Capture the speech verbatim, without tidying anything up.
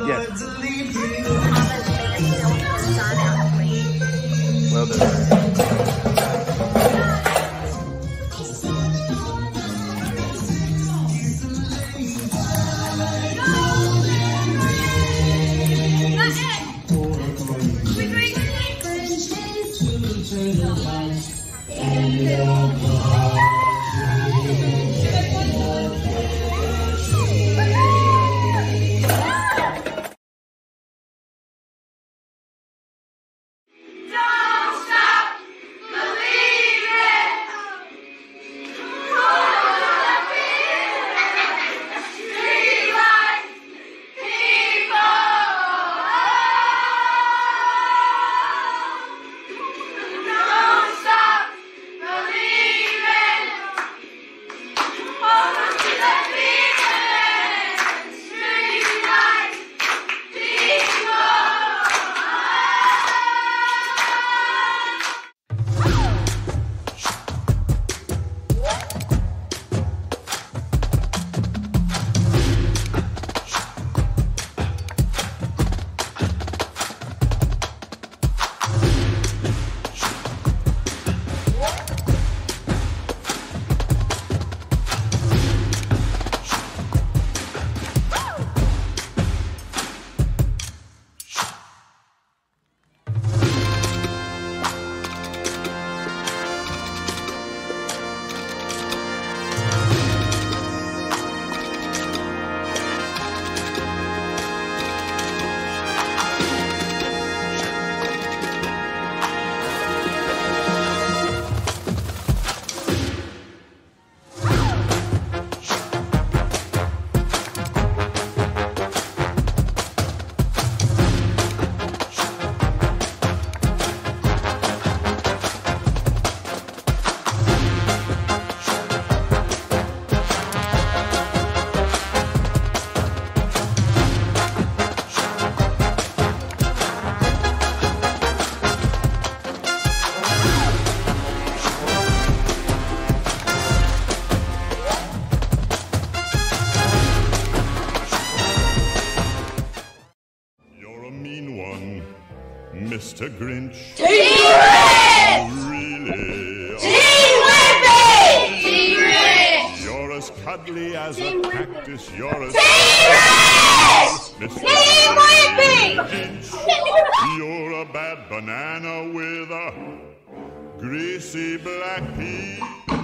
Yes. Well done. Mister Grinch. Team Grinch! Really? Team Wimpy! Team Grinch! You're as cuddly as Team a Wimpy. cactus. You're as Team Grinch! Mister Team Wimpy! Grinch. You're a bad banana with a greasy black pea.